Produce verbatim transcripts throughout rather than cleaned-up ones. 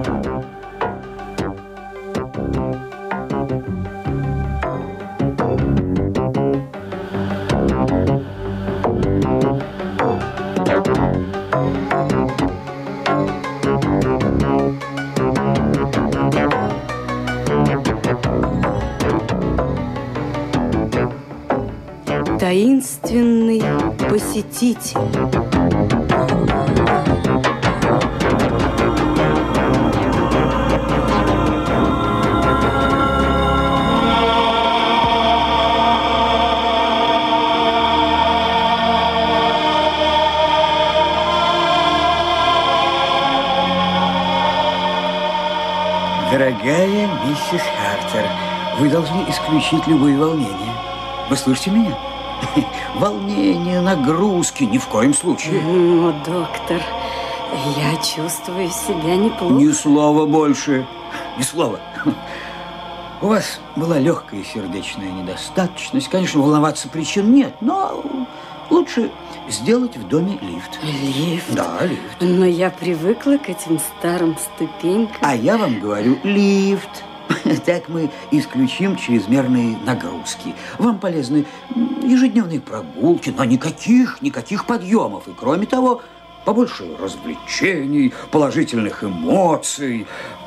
Таинственный посетитель. Дорогая миссис Хартер, вы должны исключить любые волнения. Вы слышите меня? Волнение, нагрузки, ни в коем случае. Ну, доктор, я чувствую себя неплохо. Ни слова больше, ни слова. У вас была легкая сердечная недостаточность. Конечно, волноваться причин нет, но лучше сделать в доме лифт. Лифт? Да, лифт. Но я привыкла к этим старым ступенькам. А я вам говорю, лифт. Так мы исключим чрезмерные нагрузки. Вам полезны ежедневные прогулки, но никаких, никаких подъемов. И кроме того, побольше развлечений, положительных эмоций.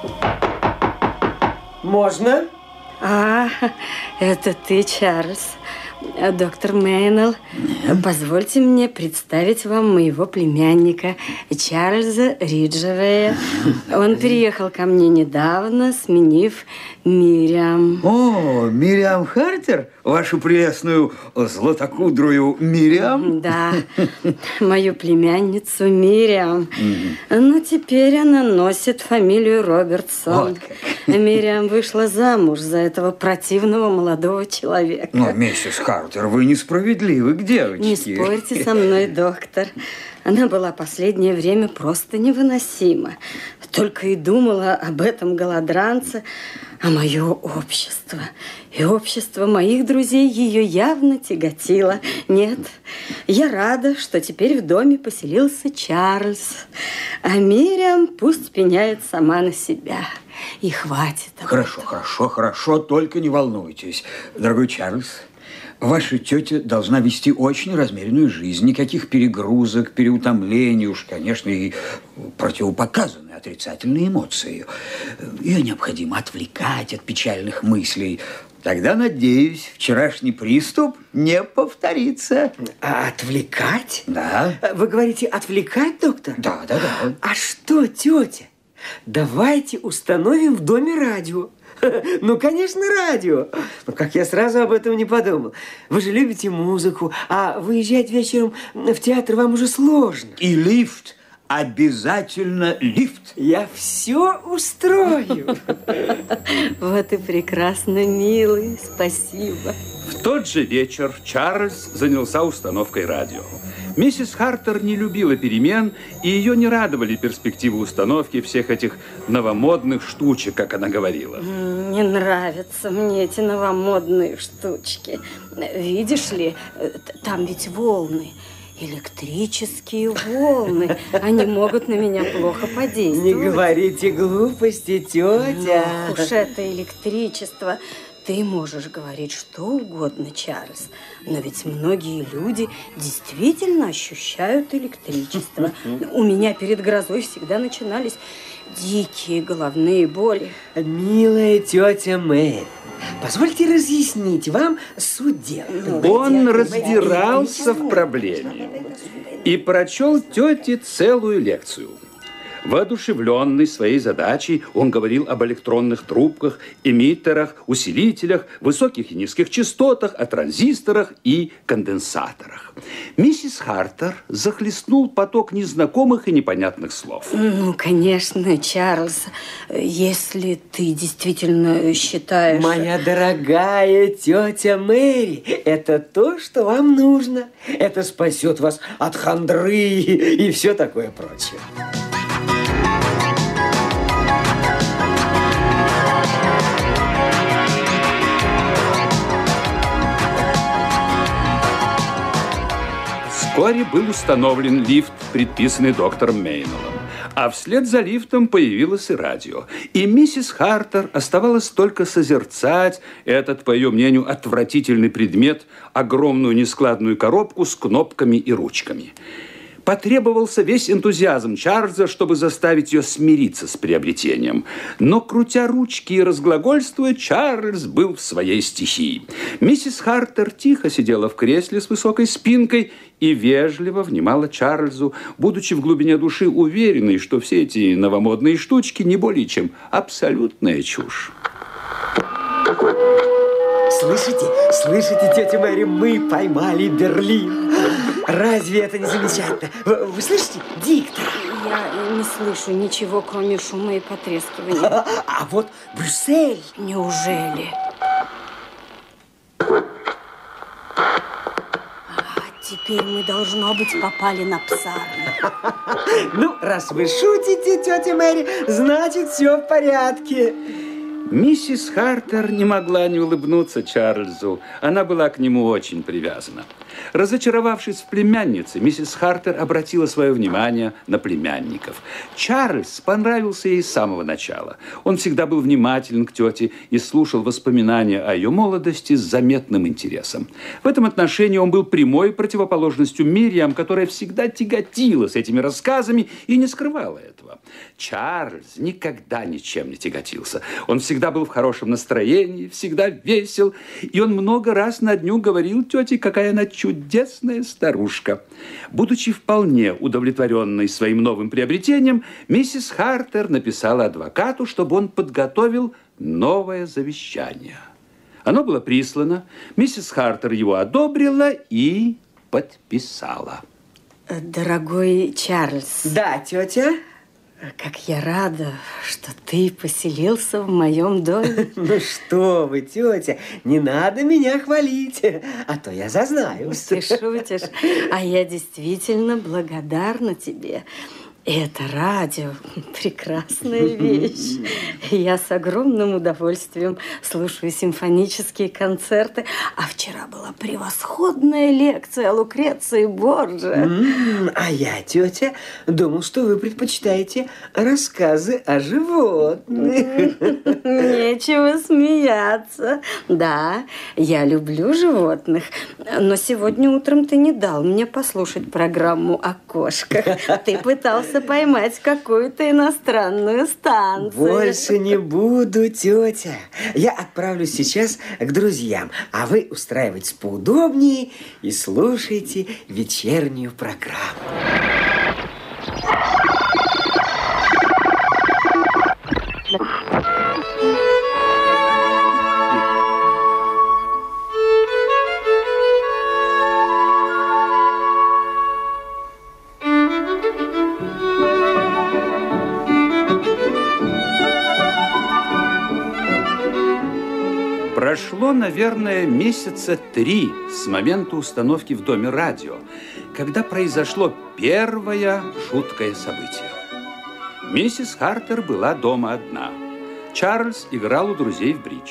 Можно? А, это ты, Чарльз. Доктор Мейнелл, Нет. Позвольте мне представить вам моего племянника Чарльза Риджевея. Он переехал ко мне недавно, сменив Мириам. О, Мириам Хартер? Вашу прелестную златокудрую Мириам? Да, мою племянницу Мириам. Но теперь она носит фамилию Робертсон. Вот как. Мириам вышла замуж за этого противного молодого человека. Но, миссис Хартер, вы несправедливы к девочке. Не спорьте со мной, доктор. Она была последнее время просто невыносима. Только и думала об этом голодранце, а мое общество и общество моих друзей ее явно тяготило. Нет, я рада, что теперь в доме поселился Чарльз. А Мириам пусть пеняет сама на себя. И хватит. Хорошо, хорошо, хорошо, только не волнуйтесь. Дорогой Чарльз, ваша тетя должна вести очень размеренную жизнь. Никаких перегрузок, переутомлений, уж, конечно, и противопоказаны отрицательные эмоции. Ее необходимо отвлекать от печальных мыслей. Тогда, надеюсь, вчерашний приступ не повторится. А отвлекать? Да. Вы говорите, отвлекать, доктор? Да, да, да. А что, тетя? Давайте установим в доме радио. Ну, конечно, радио. Но как я сразу об этом не подумал. Вы же любите музыку, а выезжать вечером в театр вам уже сложно. И лифт. Обязательно лифт. Я все устрою. Вот и прекрасно, милый. Спасибо. В тот же вечер Чарльз занялся установкой радио. Миссис Хартер не любила перемен, и ее не радовали перспективы установки всех этих новомодных штучек, как она говорила. Не нравятся мне эти новомодные штучки. Видишь ли, там ведь волны. Электрические волны. Они могут на меня плохо подействовать. Не говорите глупости, тетя. Ну, уж это электричество. Ты можешь говорить что угодно, Чарльз, но ведь многие люди действительно ощущают электричество. У меня перед грозой всегда начинались дикие головные боли. Милая тетя Мэри, позвольте разъяснить вам суть дела. Он разбирался в проблеме и прочел тете целую лекцию. Воодушевленный своей задачей, он говорил об электронных трубках, эмиттерах, усилителях, высоких и низких частотах, о транзисторах и конденсаторах. Миссис Хартер захлестнул поток незнакомых и непонятных слов. Ну, конечно, Чарльз, если ты действительно считаешь... Моя дорогая тетя Мэри, это то, что вам нужно. Это спасет вас от хандры и все такое прочее. Вскоре был установлен лифт, предписанный доктором Мейнеллом. А вслед за лифтом появилось и радио. И миссис Хартер оставалось только созерцать этот, по ее мнению, отвратительный предмет, огромную нескладную коробку с кнопками и ручками. Потребовался весь энтузиазм Чарльза, чтобы заставить ее смириться с приобретением. Но, крутя ручки и разглагольствуя, Чарльз был в своей стихии. Миссис Хартер тихо сидела в кресле с высокой спинкой и вежливо внимала Чарльзу, будучи в глубине души уверенной, что все эти новомодные штучки не более чем абсолютная чушь. Слышите, слышите, тетя Мэри, мы поймали Берлин. Разве это не замечательно? Вы, вы слышите? Диктор. Я не слышу ничего, кроме шума и потрескивания. А, а вот Брюссель. Неужели? А теперь мы, должно быть, попали на Псарню. Ну, раз вы шутите, тетя Мэри, значит, все в порядке. Миссис Хартер не могла не улыбнуться Чарльзу. Она была к нему очень привязана. Разочаровавшись в племяннице, миссис Хартер обратила свое внимание на племянников. Чарльз понравился ей с самого начала. Он всегда был внимателен к тете и слушал воспоминания о ее молодости с заметным интересом. В этом отношении он был прямой противоположностью Мириам, которая всегда тяготилась этими рассказами и не скрывала этого. Чарльз никогда ничем не тяготился. Он всегда был в хорошем настроении, всегда весел, и он много раз на дню говорил тете, какая она чудесная старушка. Будучи вполне удовлетворенной своим новым приобретением, миссис Хартер написала адвокату, чтобы он подготовил новое завещание. Оно было прислано, миссис Хартер его одобрила и подписала. Дорогой Чарльз. Да, тетя? Как я рада, что ты поселился в моем доме. Ну что вы, тетя, не надо меня хвалить, а то я зазнаюсь. Ты шутишь, а я действительно благодарна тебе. Это радио – прекрасная вещь. Я с огромным удовольствием слушаю симфонические концерты. А вчера была превосходная лекция о Лукреции Борджиа. Mm, а я, тетя, думал, что вы предпочитаете рассказы о животных. Нечего смеяться. Да, я люблю животных. Но сегодня утром ты не дал мне послушать программу о кошках. Ты пытался поймать какую-то иностранную станцию. Больше не буду, тетя. Я отправлюсь сейчас к друзьям, а вы устраивайтесь поудобнее и слушайте вечернюю программу. Прошло, наверное, месяца три с момента установки в доме радио, когда произошло первое жуткое событие. Миссис Хартер была дома одна. Чарльз играл у друзей в бридж.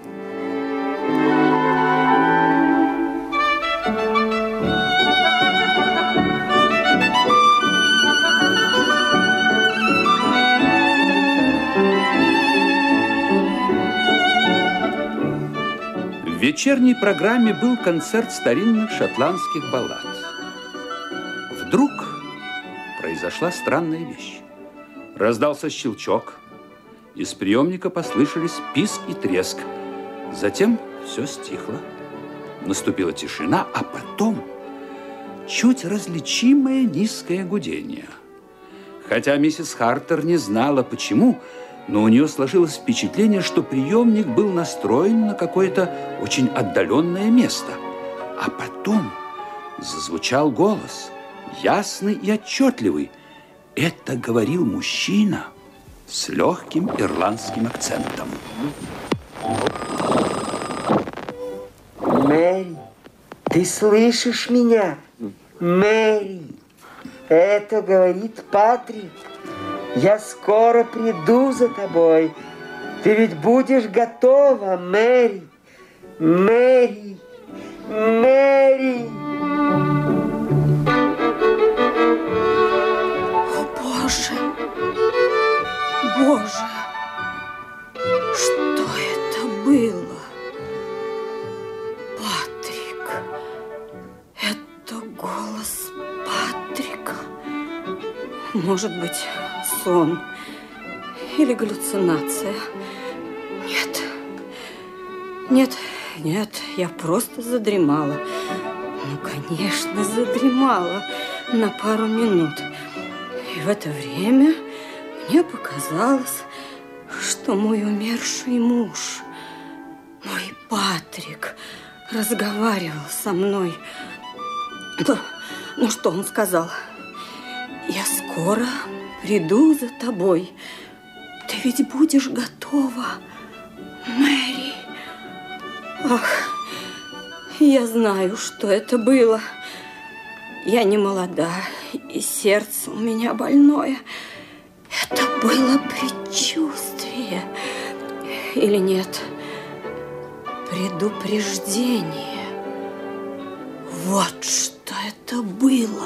В вечерней программе был концерт старинных шотландских баллад. Вдруг произошла странная вещь. Раздался щелчок, из приемника послышались писк и треск. Затем все стихло. Наступила тишина, а потом чуть различимое низкое гудение. Хотя миссис Хартер не знала, почему, но у нее сложилось впечатление, что приемник был настроен на какое-то очень отдаленное место. А потом зазвучал голос, ясный и отчетливый. Это говорил мужчина с легким ирландским акцентом. Мэри, ты слышишь меня? Мэри, это говорит Патрик. Я скоро приду за тобой. Ты ведь будешь готова, Мэри. Мэри, Мэри. О, Боже, Боже, что это было? Патрик. Это голос Патрика. Может быть, сон или галлюцинация. Нет, нет, нет, я просто задремала. Ну, конечно, задремала на пару минут. И в это время мне показалось, что мой умерший муж, мой Патрик, разговаривал со мной. Ну, ну что он сказал? Я скоро приду за тобой. Ты ведь будешь готова, Мэри. Ах, я знаю, что это было. Я не молода, и сердце у меня больное. Это было предчувствие. Или нет? Предупреждение. Вот что это было.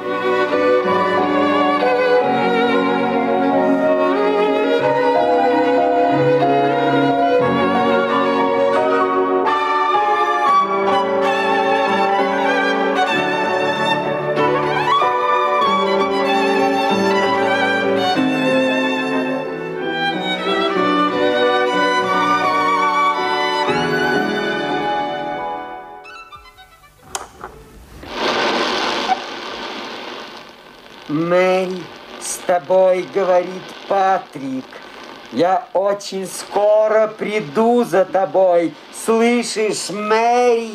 Мэри, с тобой говорит Патрик. Я очень скоро приду за тобой. Слышишь, Мэри?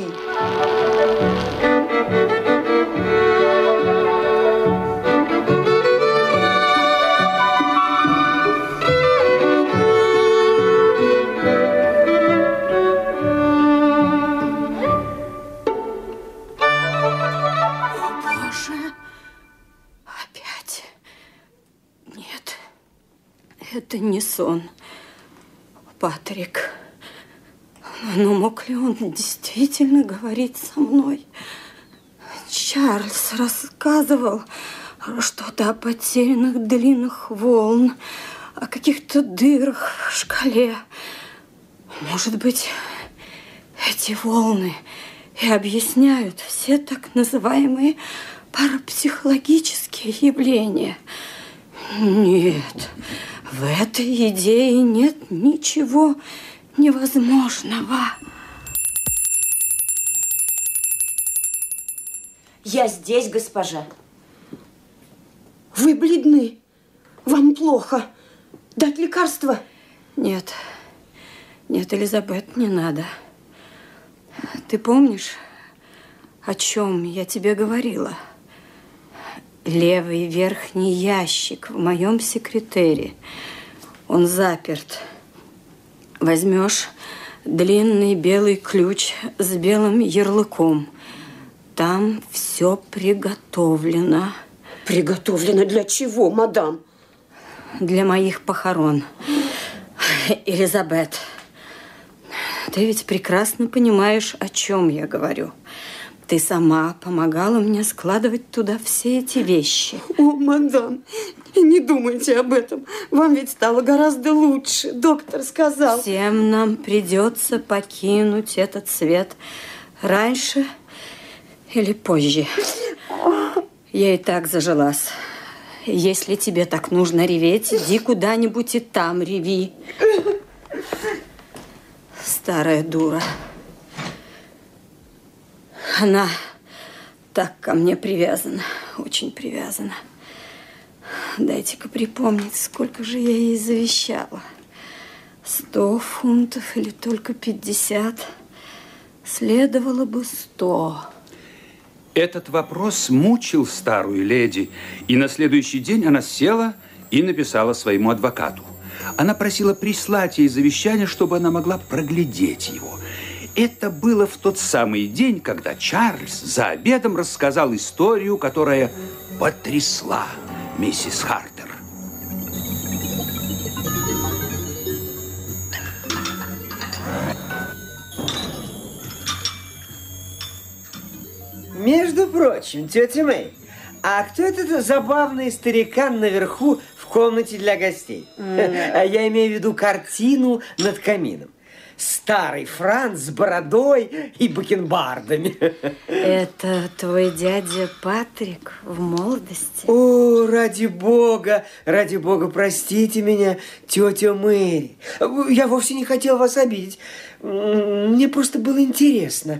Это не сон, Патрик. Но мог ли он действительно говорить со мной? Чарльз рассказывал что-то о потерянных длинных волн, о каких-то дырах в шкале. Может быть, эти волны и объясняют все так называемые парапсихологические явления. Нет, в этой идее нет ничего невозможного. Я здесь, госпожа. Вы бледны. Вам плохо. Дать лекарство? Нет. Нет, Элизабет, не надо. Ты помнишь, о чем я тебе говорила? Левый верхний ящик в моем секретере. Он заперт. Возьмешь длинный белый ключ с белым ярлыком. Там все приготовлено. Приготовлено для чего, мадам? Для моих похорон. Элизабет, ты ведь прекрасно понимаешь, о чем я говорю. Ты сама помогала мне складывать туда все эти вещи. О, мадам, не думайте об этом. Вам ведь стало гораздо лучше. Доктор сказал. Всем нам придется покинуть этот свет раньше или позже. Я и так зажилась. Если тебе так нужно реветь, иди куда-нибудь и там реви. Старая дура. Она так ко мне привязана, очень привязана. Дайте-ка припомнить, сколько же я ей завещала. Сто фунтов или только пятьдесят? Следовало бы сто. Этот вопрос мучил старую леди, и на следующий день она села и написала своему адвокату. Она просила прислать ей завещание, чтобы она могла проглядеть его. Это было в тот самый день, когда Чарльз за обедом рассказал историю, которая потрясла миссис Хартер. Между прочим, тетя Мэй, а кто этот забавный старикан наверху в комнате для гостей. Mm. Я имею в виду картину над камином. Старый Франц с бородой и бакенбардами. Это твой дядя Патрик в молодости? О, ради бога, ради бога, простите меня, тетя Мэри. Я вовсе не хотел вас обидеть. Мне просто было интересно.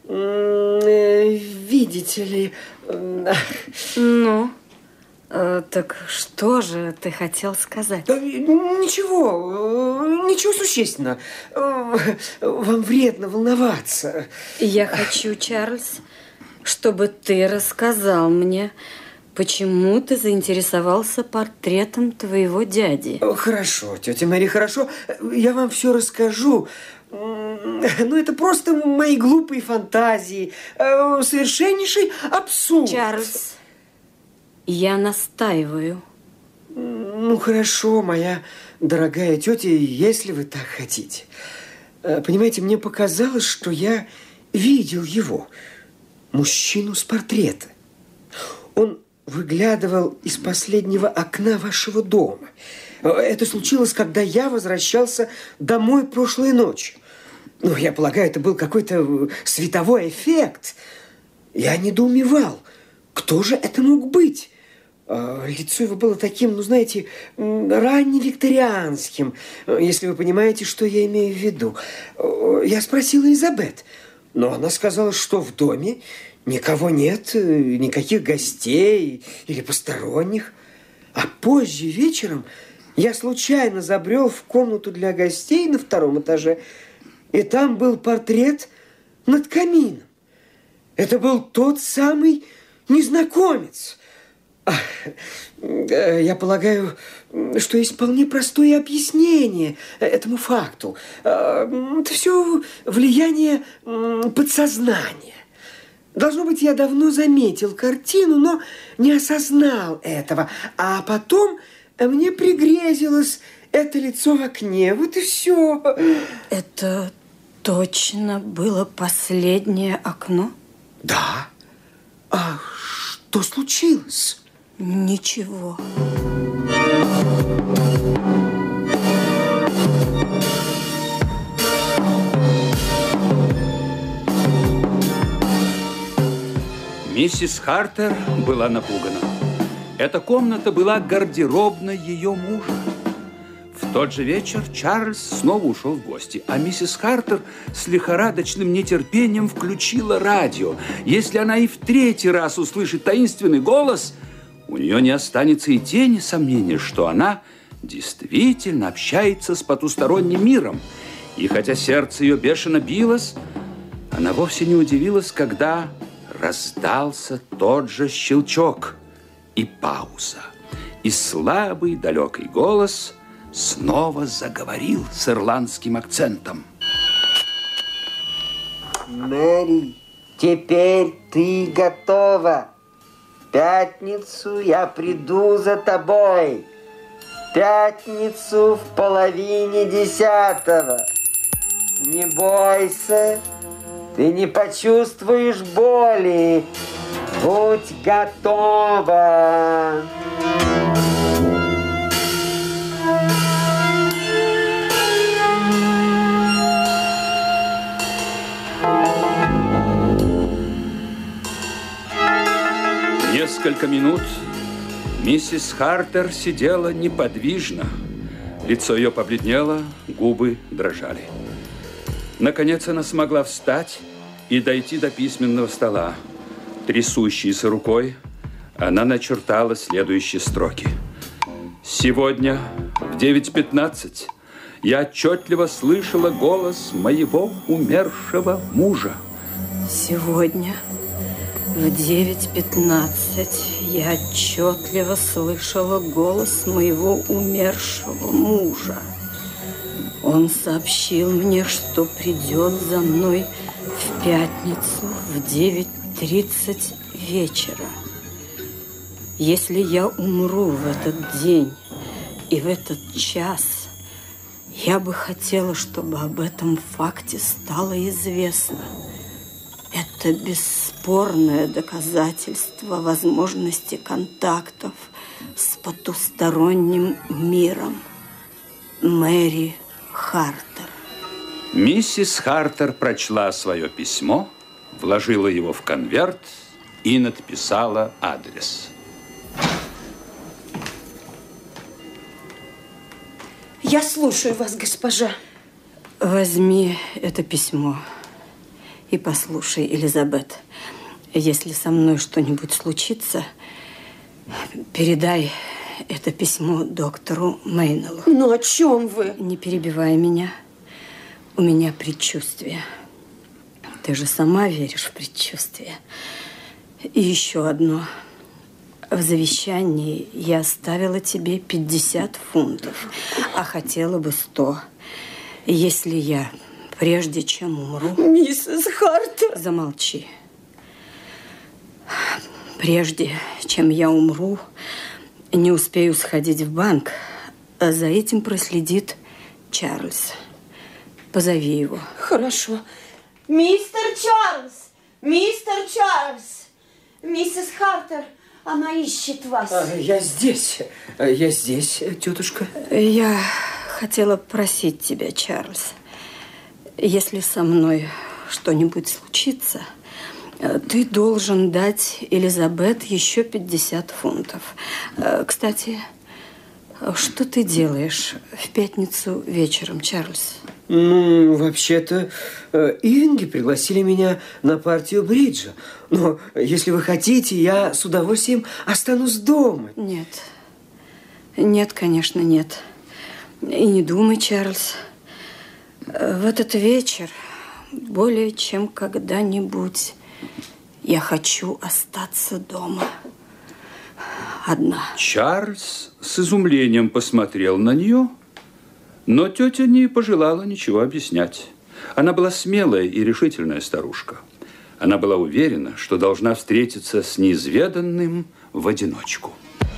Видите ли... Ну... Так что же ты хотел сказать? Да, ничего, ничего существенного. Вам вредно волноваться. Я хочу, Чарльз, чтобы ты рассказал мне, почему ты заинтересовался портретом твоего дяди. Хорошо, тетя Мэри, хорошо. Я вам все расскажу. Ну, это просто мои глупые фантазии. Совершеннейший абсурд. Чарльз, я настаиваю. Ну, хорошо, моя дорогая тетя, если вы так хотите. Понимаете, мне показалось, что я видел его, мужчину с портрета. Он выглядывал из последнего окна вашего дома. Это случилось, когда я возвращался домой прошлой ночью. Ну, я полагаю, это был какой-то световой эффект. Я недоумевал, кто же это мог быть? Лицо его было таким, ну, знаете, ранневикторианским, если вы понимаете, что я имею в виду. Я спросила Элизабет, но она сказала, что в доме никого нет, никаких гостей или посторонних. А позже вечером я случайно забрел в комнату для гостей на втором этаже, и там был портрет над камином. Это был тот самый незнакомец. Я полагаю, что есть вполне простое объяснение этому факту. Это все влияние подсознания. Должно быть, я давно заметил картину, но не осознал этого. А потом мне пригрезилось это лицо в окне. Вот и все. Это точно было последнее окно? Да. А что случилось? Ничего. Миссис Хартер была напугана. Эта комната была гардеробной ее мужа. В тот же вечер Чарльз снова ушел в гости, а миссис Хартер с лихорадочным нетерпением включила радио. Если она и в третий раз услышит таинственный голос, у нее не останется и тени сомнения, что она действительно общается с потусторонним миром. И хотя сердце ее бешено билось, она вовсе не удивилась, когда раздался тот же щелчок и пауза. И слабый далекий голос снова заговорил с ирландским акцентом. Мэри, теперь ты готова. В пятницу я приду за тобой. В пятницу в половине десятого. Не бойся, ты не почувствуешь боли. Будь готова. Несколько минут миссис Хартер сидела неподвижно. Лицо ее побледнело, губы дрожали. Наконец она смогла встать и дойти до письменного стола. Трясущейся рукой она начертала следующие строки. «Сегодня в девять пятнадцать я отчетливо слышала голос моего умершего мужа». Сегодня в девять пятнадцать я отчетливо слышала голос моего умершего мужа. Он сообщил мне, что придет за мной в пятницу в девять тридцать вечера. Если я умру в этот день и в этот час, я бы хотела, чтобы об этом факте стало известно. Это бесспорное доказательство возможности контактов с потусторонним миром. Мэри Хартер. Миссис Хартер прочла свое письмо, вложила его в конверт и надписала адрес. Я слушаю вас, госпожа. Возьми это письмо и послушай, Элизабет. Если со мной что-нибудь случится, передай это письмо доктору Мейнеллу. Ну, о чем вы? Не перебивай меня. У меня предчувствие. Ты же сама веришь в предчувствие. И еще одно. В завещании я оставила тебе пятьдесят фунтов, а хотела бы сто. Если я, прежде чем умру... Миссис Хартер! Замолчи. Прежде чем я умру, не успею сходить в банк, а за этим проследит Чарльз. Позови его. Хорошо. Мистер Чарльз! Мистер Чарльз! Миссис Хартер, она ищет вас. А, я здесь. Я здесь, тетушка. Я хотела просить тебя, Чарльз, если со мной что-нибудь случится, ты должен дать Элизабет еще пятьдесят фунтов. Кстати, что ты делаешь в пятницу вечером, Чарльз? Ну, вообще-то, Ивинги пригласили меня на партию бриджа. Но если вы хотите, я с удовольствием останусь дома. Нет. Нет, конечно, нет. И не думай, Чарльз. В этот вечер более чем когда-нибудь я хочу остаться дома одна. Чарльз с изумлением посмотрел на нее, но тетя не пожелала ничего объяснять. Она была смелая и решительная старушка. Она была уверена, что должна встретиться с неизведанным в одиночку.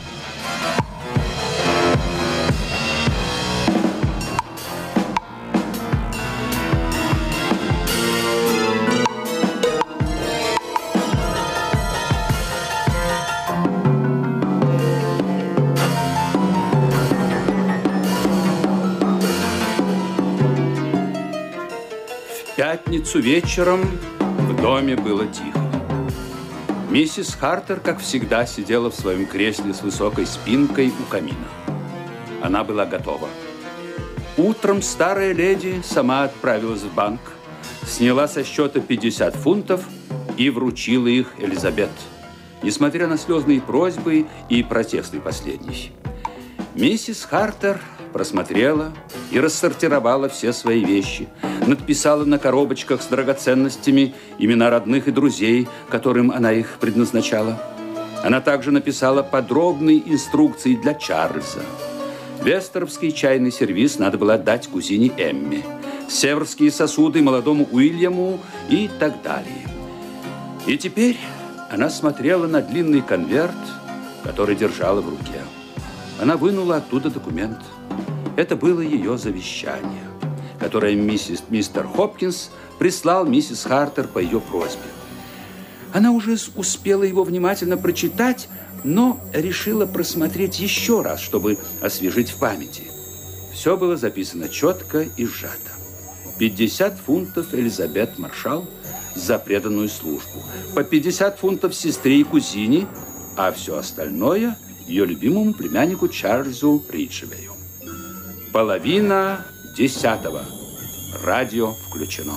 В пятницу вечером в доме было тихо. Миссис Хартер, как всегда, сидела в своем кресле с высокой спинкой у камина. Она была готова. Утром старая леди сама отправилась в банк, сняла со счета пятьдесят фунтов и вручила их Элизабет, несмотря на слезные просьбы и протесты последней. Миссис Хартер просмотрела и рассортировала все свои вещи, надписала на коробочках с драгоценностями имена родных и друзей, которым она их предназначала. Она также написала подробные инструкции для Чарльза. Вестеровский чайный сервиз надо было отдать кузине Эмме, северские сосуды молодому Уильяму и так далее. И теперь она смотрела на длинный конверт, который держала в руке. Она вынула оттуда документ. Это было ее завещание, которое миссис, мистер Хопкинс прислал миссис Хартер по ее просьбе. Она уже успела его внимательно прочитать, но решила просмотреть еще раз, чтобы освежить в памяти. Все было записано четко и сжато. пятьдесят фунтов Элизабет Маршалл за преданную службу, по пятьдесят фунтов сестре и кузине, а все остальное ее любимому племяннику Чарльзу Риджвею. Половина десятого. Радио включено.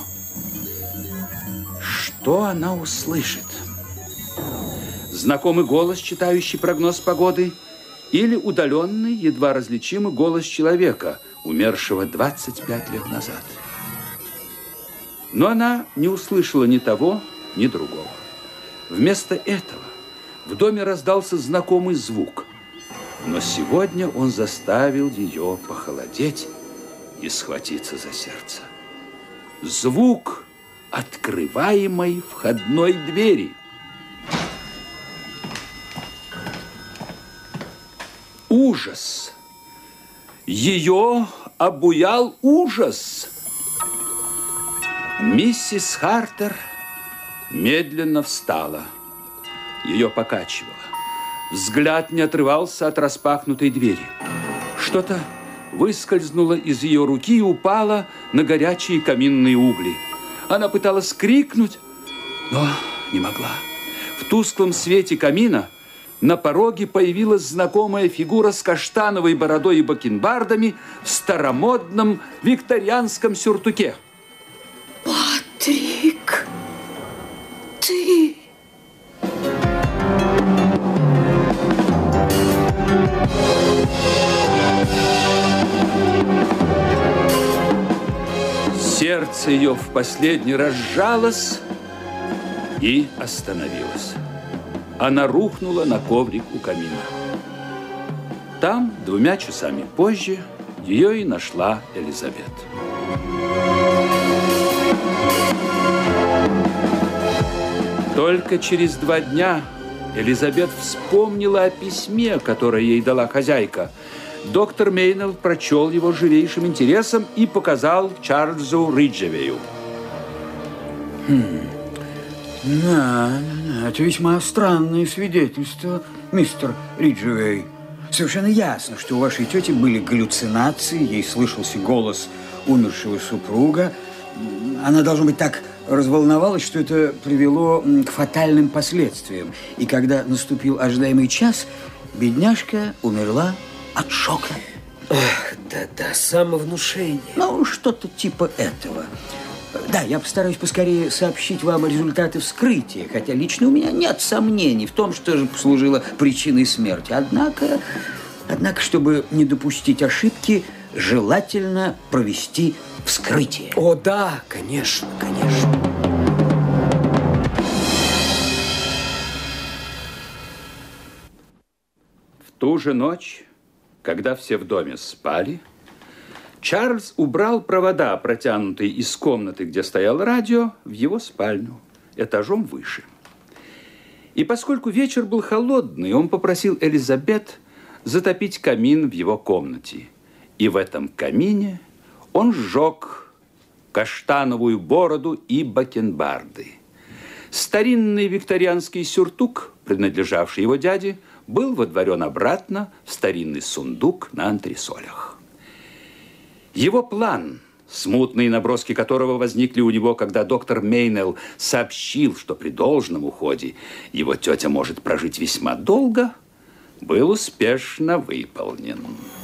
Что она услышит? Знакомый голос, читающий прогноз погоды, или удаленный, едва различимый голос человека, умершего двадцать пять лет назад? Но она не услышала ни того, ни другого. Вместо этого в доме раздался знакомый звук, но сегодня он заставил ее похолодеть и схватиться за сердце. Звук открываемой входной двери. Ужас. Ее обуял ужас. Миссис Хартер медленно встала. Ее покачивало. Взгляд не отрывался от распахнутой двери. Что-то выскользнуло из ее руки и упало на горячие каминные угли. Она пыталась крикнуть, но не могла. В тусклом свете камина на пороге появилась знакомая фигура с каштановой бородой и бакенбардами в старомодном викторианском сюртуке. Патрик, ты... Сердце ее в последний раз сжалось и остановилось. Она рухнула на коврик у камина. Там, двумя часами позже, ее и нашла Элизабет. Только через два дня Элизабет вспомнила о письме, которое ей дала хозяйка. Доктор Мейнелл прочел его с живейшим интересом и показал Чарльзу Риджевею. Хм. Да, это весьма странное свидетельство, мистер Риджевей. Совершенно ясно, что у вашей тети были галлюцинации, ей слышался голос умершего супруга. Она, должно быть, так разволновалась, что это привело к фатальным последствиям. И когда наступил ожидаемый час, бедняжка умерла от шока. Ах, да-да, самовнушение. Ну, что-то типа этого. Да, я постараюсь поскорее сообщить вам результаты вскрытия, хотя лично у меня нет сомнений в том, что же послужило причиной смерти. Однако, однако, чтобы не допустить ошибки, желательно провести вскрытие. О, да, конечно, конечно. В ту же ночь, когда все в доме спали, Чарльз убрал провода, протянутые из комнаты, где стояло радио, в его спальню, этажом выше. И поскольку вечер был холодный, он попросил Элизабет затопить камин в его комнате. И в этом камине он сжег каштановую бороду и бакенбарды. Старинный викторианский сюртук, принадлежавший его дяде, был водворен обратно в старинный сундук на антресолях. Его план, смутные наброски которого возникли у него, когда доктор Мейнелл сообщил, что при должном уходе его тетя может прожить весьма долго, был успешно выполнен.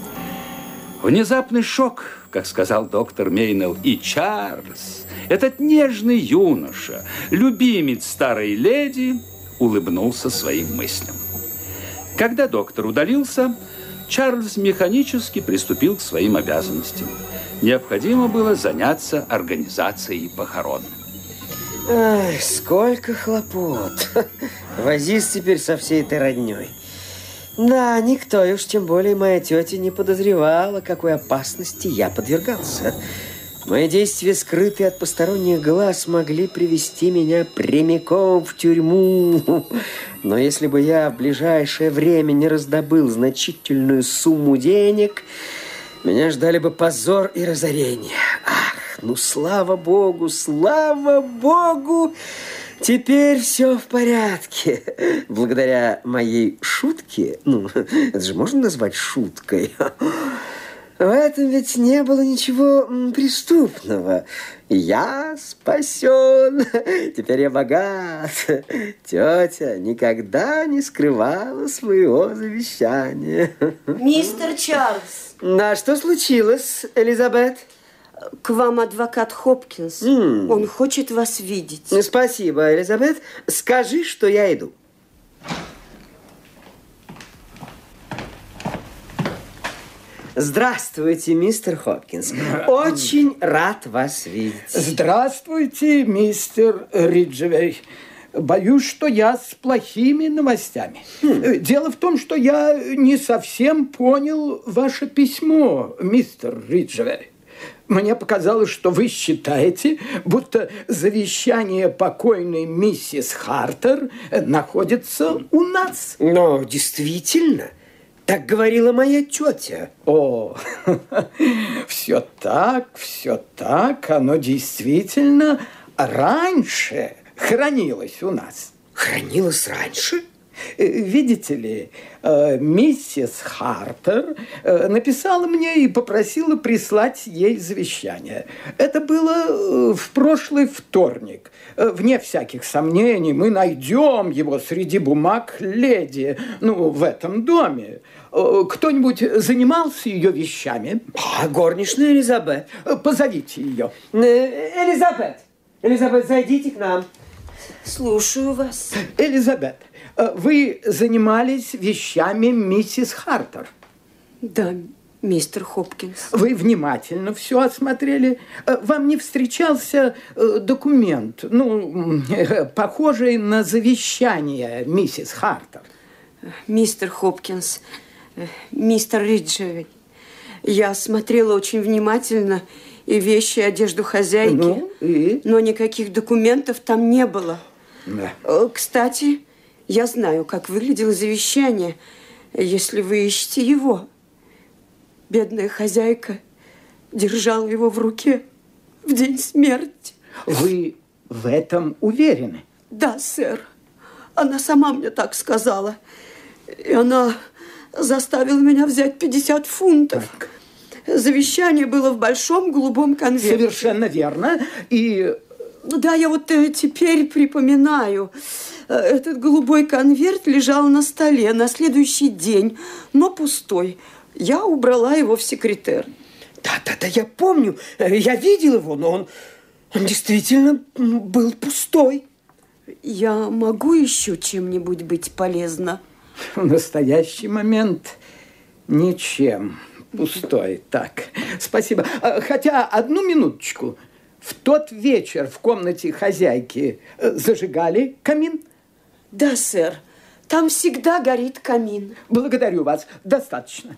Внезапный шок, как сказал доктор Мейнелл, и Чарльз, этот нежный юноша, любимец старой леди, улыбнулся своим мыслям. Когда доктор удалился, Чарльз механически приступил к своим обязанностям. Необходимо было заняться организацией похорон. Ай, сколько хлопот. Возись теперь со всей этой роднёй. Да, никто, и уж тем более моя тетя, не подозревала, какой опасности я подвергался. Мои действия, скрытые от посторонних глаз, могли привести меня прямиком в тюрьму. Но если бы я в ближайшее время не раздобыл значительную сумму денег, меня ждали бы позор и разорение. Ах, ну слава богу, слава богу! Теперь все в порядке. Благодаря моей шутке, ну, это же можно назвать шуткой, в этом ведь не было ничего преступного. Я спасен. Теперь я богат. Тетя никогда не скрывала своего завещания. Мистер Чарльз. Да, что случилось, Элизабет? К вам адвокат Хопкинс. Mm. Он хочет вас видеть. Спасибо, Элизабет. Скажи, что я иду. Здравствуйте, мистер Хопкинс. Очень рад вас видеть. Здравствуйте, мистер Риджевей. Боюсь, что я с плохими новостями. Хм. Дело в том, что я не совсем понял ваше письмо, мистер Риджевей. Мне показалось, что вы считаете, будто завещание покойной миссис Хартер находится у нас. Но действительно, так говорила моя тетя. О, все так, все так. Оно действительно раньше хранилось у нас. Хранилось раньше? Видите ли, миссис Хартер написала мне и попросила прислать ей завещание. Это было в прошлый вторник. Вне всяких сомнений, мы найдем его среди бумаг леди, ну, в этом доме. Кто-нибудь занимался ее вещами? А, горничная Элизабет. Позовите ее. Элизабет, Элизабет, зайдите к нам. Слушаю вас. Элизабет, вы занимались вещами миссис Хартер? Да, мистер Хопкинс. Вы внимательно все осмотрели? Вам не встречался документ, ну, похожий на завещание миссис Хартер? Мистер Хопкинс, мистер Риджвей, я смотрела очень внимательно и вещи, и одежду хозяйки, ну, и? но никаких документов там не было. Да. Кстати, я знаю, как выглядело завещание, если вы ищете его. Бедная хозяйка держала его в руке в день смерти. Вы в этом уверены? Да, сэр. Она сама мне так сказала. И она заставила меня взять пятьдесят фунтов. Так. Завещание было в большом голубом конверте. Совершенно верно. И... Да, я вот теперь припоминаю. Этот голубой конверт лежал на столе на следующий день, но пустой. Я убрала его в секретер. Да-да-да, я помню. Я видел его, но он, он действительно был пустой. Я могу еще чем-нибудь быть полезна? В настоящий момент ничем. Пустой. Так, спасибо. Хотя, одну минуточку. В тот вечер в комнате хозяйки зажигали камин? Да, сэр. Там всегда горит камин. Благодарю вас. Достаточно.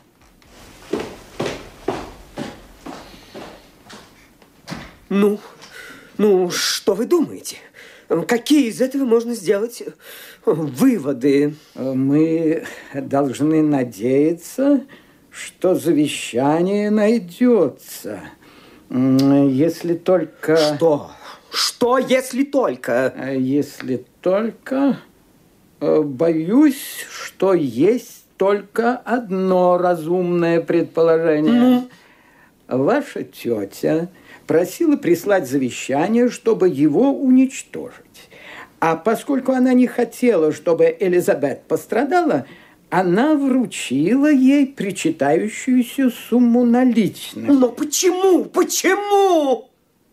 Ну, ну, что вы думаете? Какие из этого можно сделать выводы? Мы должны надеяться, что завещание найдется. Если только... Что? Что, если только? Если только... Боюсь, что есть только одно разумное предположение. Ну? Ваша тетя просила прислать завещание, чтобы его уничтожить. А поскольку она не хотела, чтобы Элизабет пострадала, она вручила ей причитающуюся сумму наличных. Но почему? Почему?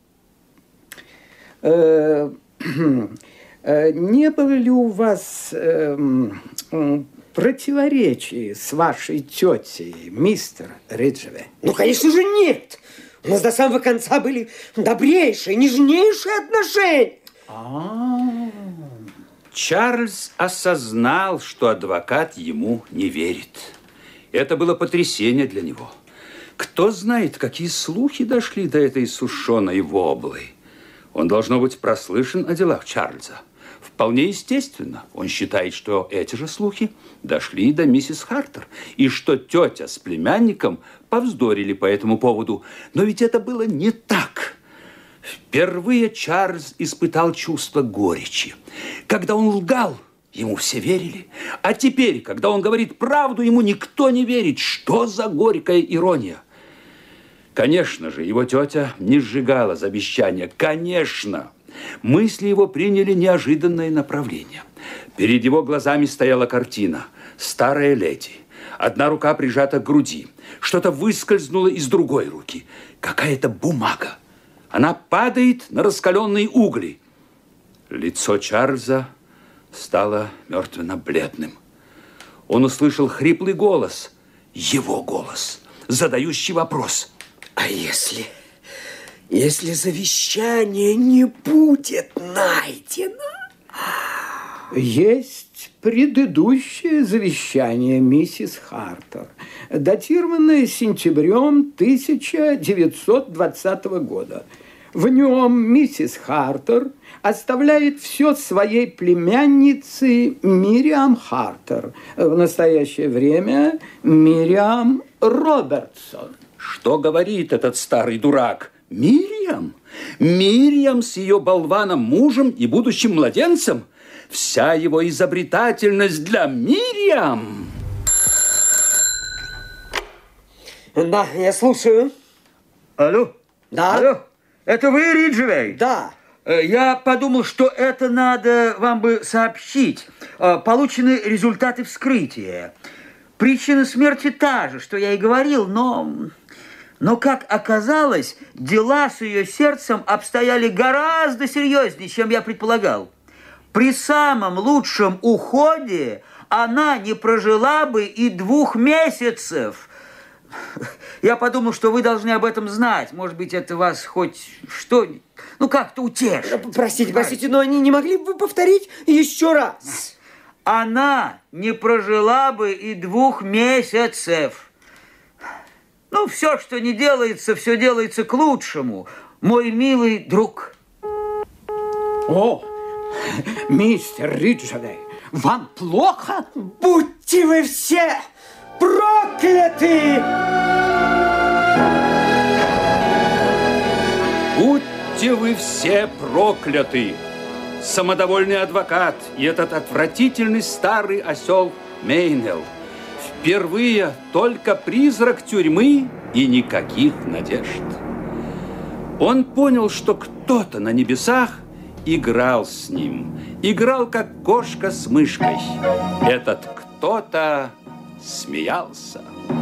Не было ли у вас противоречий с вашей тетей, мистер Риджвей? Ну, конечно же, нет. У нас до самого конца были добрейшие, нежнейшие отношения. А-а-а. Чарльз осознал, что адвокат ему не верит. Это было потрясение для него. Кто знает, какие слухи дошли до этой сушеной воблы. Он, должно быть, прослышан о делах Чарльза. Вполне естественно, он считает, что эти же слухи дошли до миссис Хартер, и что тетя с племянником повздорили по этому поводу. Но ведь это было не так. Впервые Чарльз испытал чувство горечи. Когда он лгал, ему все верили. А теперь, когда он говорит правду, ему никто не верит. Что за горькая ирония? Конечно же, его тетя не сжигала завещание. Конечно! Мысли его приняли неожиданное направление. Перед его глазами стояла картина. Старая леди. Одна рука прижата к груди. Что-то выскользнуло из другой руки. Какая-то бумага. Она падает на раскаленные угли. Лицо Чарльза стало мертвенно-бледным. Он услышал хриплый голос. Его голос, задающий вопрос. А если... Если завещание не будет найдено? Есть предыдущее завещание миссис Хартер, датированное сентябрем тысяча девятьсот двадцатого года. В нем миссис Хартер оставляет все своей племяннице Мириам Хартер. В настоящее время Мириам Робертсон. Что говорит этот старый дурак? Мириам? Мириам с ее болваном мужем и будущим младенцем? Вся его изобретательность для Мириам. Да, я слушаю. Алло? Да. Алло? Это вы, Риджвей? Да. Я подумал, что это надо вам бы сообщить. Получены результаты вскрытия. Причина смерти та же, что я и говорил, но... Но, как оказалось, дела с ее сердцем обстояли гораздо серьезнее, чем я предполагал. При самом лучшем уходе она не прожила бы и двух месяцев. Я подумал, что вы должны об этом знать. Может быть, это вас хоть что, ну, как-то утешит. Простите, простите, но они не могли бы повторить еще раз? Она не прожила бы и двух месяцев. Ну, все, что не делается, все делается к лучшему, мой милый друг. О, мистер Риджвей, вам плохо? Будьте вы все прокляты! Будьте вы все прокляты! Самодовольный адвокат и этот отвратительный старый осел Мейнел. Впервые только призрак тюрьмы и никаких надежд. Он понял, что кто-то на небесах играл с ним. Играл, как кошка с мышкой. Этот кто-то смеялся.